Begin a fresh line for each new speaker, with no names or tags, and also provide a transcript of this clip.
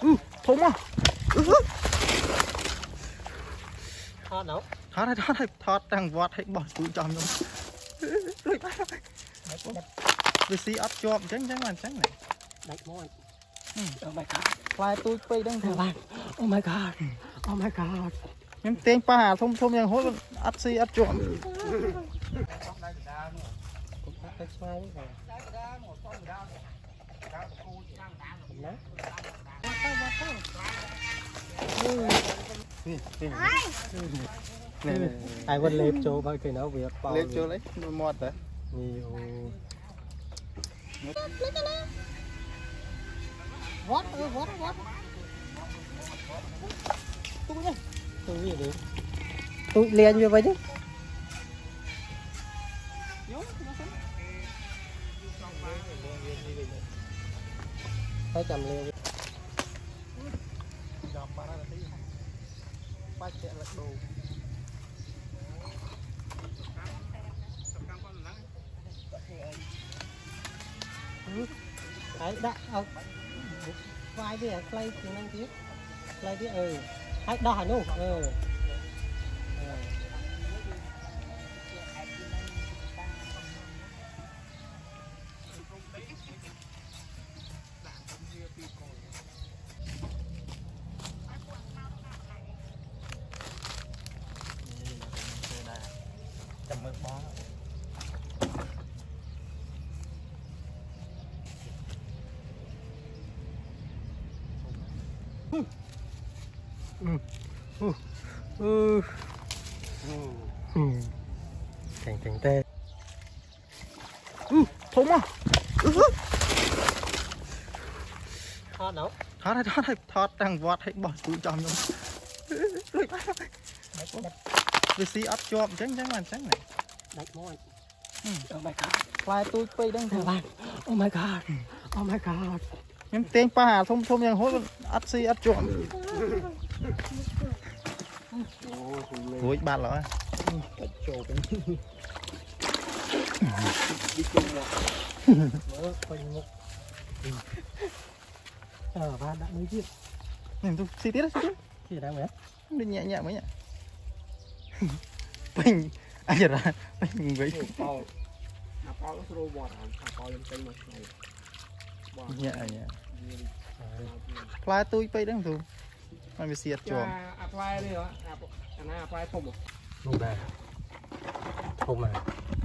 thùng à
thoát đâu
thoát đang vót hay bỏ túi trong luôn vì xí ớt chọp tránh này
đánh môi.
oh my god fly tôi quay đang thử
bạn. Oh my god
nhưng tên pa thông yang hốt ớt xí ớt chọp
ai vẫn lép cho bao cái nó việc bao
lép cho lấy mọt đấy
nhiều
vót
tôi gì đi tôi liền như vậy chứ phải cầm liền đấy đã vai đi play tiếng Anh tiếp play đi hãy đo hẳn luôn
chầm mực bó
cảnh tê
thùng à
thoát đâu
thoát đang vót hay bỏ túi trong luôn vì xí ớt chọp tránh này
đánh môi.
oh my god
fly tôi quay đang thử
bạn. Oh my god
nhưng tên pa thông yang hốt ớt xí ớt chọp ôi ba lỡ
bạn đã mấy chiếc
nhìn tôi xí tiết
thì đang mấy
đi nhẹ mấy nhỉ bình ai giờ ra bình vậy nhẹ fly tôi quay đang thử mà bị xiết chọp
apply đi hả? Apply thùng à? Thùng này.